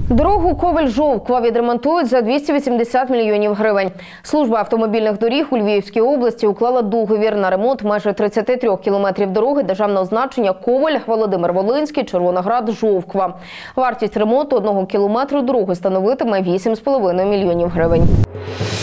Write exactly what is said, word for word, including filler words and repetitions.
Дорогу Ковель-Жовква відремонтують за двісті вісімдесят мільйонів гривень. Служба автомобільних доріг у Львівській області уклала договір на ремонт майже тридцяти трьох кілометрів дороги державного значення Ковель, Володимир-Волинський, Червоноград-Жовква. Вартість ремонту одного кілометру дороги становитиме вісім з половиною мільйонів гривень.